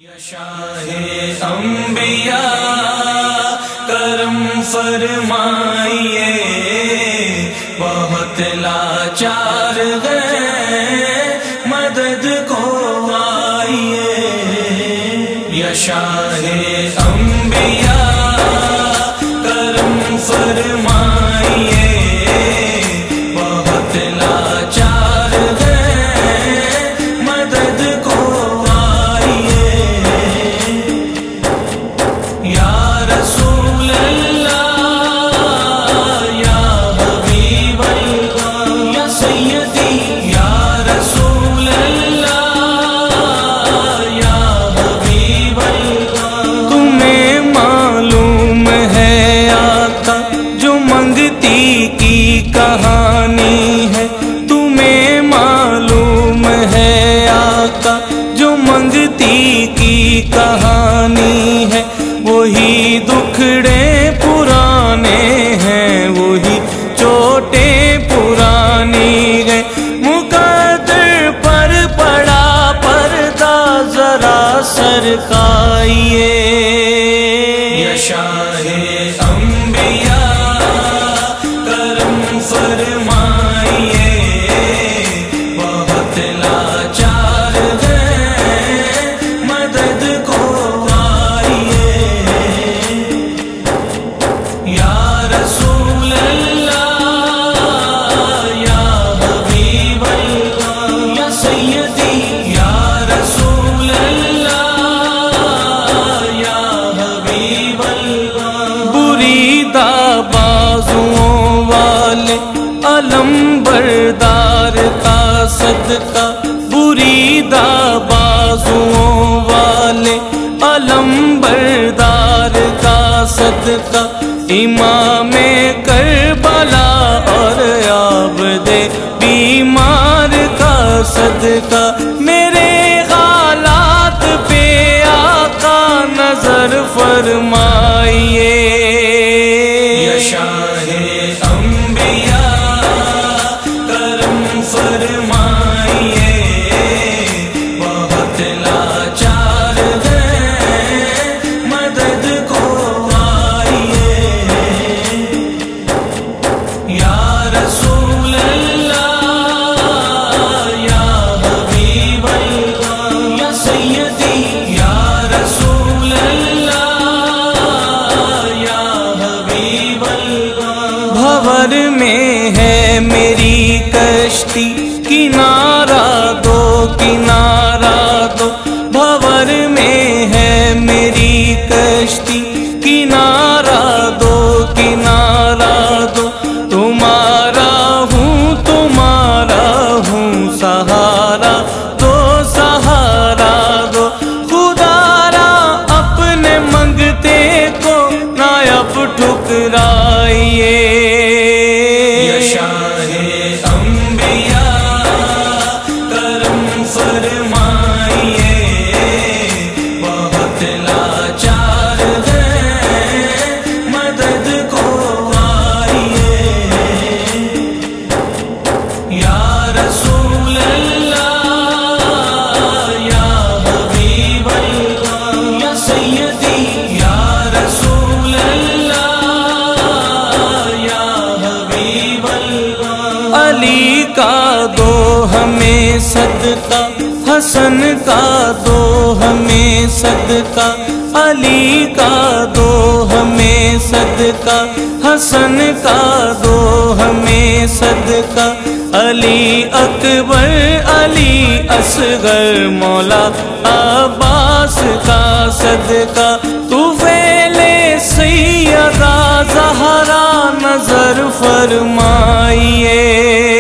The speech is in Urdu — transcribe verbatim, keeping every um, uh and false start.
یا شاہ انبیاء کرم فرمائیے، بہت لاچار ہیں مدد کو آئیے۔ یا شاہ انبیاء کرم فرمائیے، بہت لاچار ہیں مدد کو آئیے۔ یا رسول اللہ یا حبیب اللہ یا سیدی، یا رسول اللہ یا حبیب اللہ۔ تمہیں معلوم ہے آقا جو منگتی کی کہانی ہے، تمہیں معلوم ہے آقا جو منگتی کی کہانی ہے، وہی دکھڑے پرانے ہیں، وہی چوٹیں پرانی ہیں۔ مقدر پر پڑا پردہ ذرا سرکائیے۔ یا شاہ انبیاء کرم فرمائیے، بہت لاچار ہیں مدد کو آئیے۔ یا رسول اللہ یا حبیب اللہ یا سیدی، یا رسول اللہ یا حبیب اللہ۔ بریدہ بازوؤں والے علم بردار کا صدقہ، بریدہ بازوؤں والے علم بردار کا صدقہ، امام کربلا اور عابد بیمار کا صدقہ، میرے حالات پہ آقا نظر فرمائیے۔ یا شاہ انبیاء کرم فرمائیے، بہت لاچار ہیں مدد کو آئیے۔ یا رسول اللہ یا حبیب اللہ یا سیدی، یا رسول اللہ یا حبیب اللہ۔ بھور میں ہے میری کشتی، کنارہ دو کنارہ دو، بھور میں ہے میری کشتی، کنارہ دو کنارہ دو، تمہارا ہوں تمہارا ہوں، سہارا دو سہارا دو، خدا را اپنے منگتے کو نائب ٹھکرائیے۔ یا شاہ انبیاء کرم فرمائیے، بہت لاچار ہیں مدد کو آئیے۔ یا رسول اللہ یا حبیب اللہ یا سیدی، یا رسول اللہ یا حبیب اللہ۔ علی کا دو ہمیں صدقہ، حسن کا دو ہمیں صدقہ، علی کا دو ہمیں صدقہ، حسن کا دو ہمیں صدقہ، علی اکبر علی اصغر مولا عباس کا صدقہ، طفیل سیدہ زہرا نظر فرمائیے۔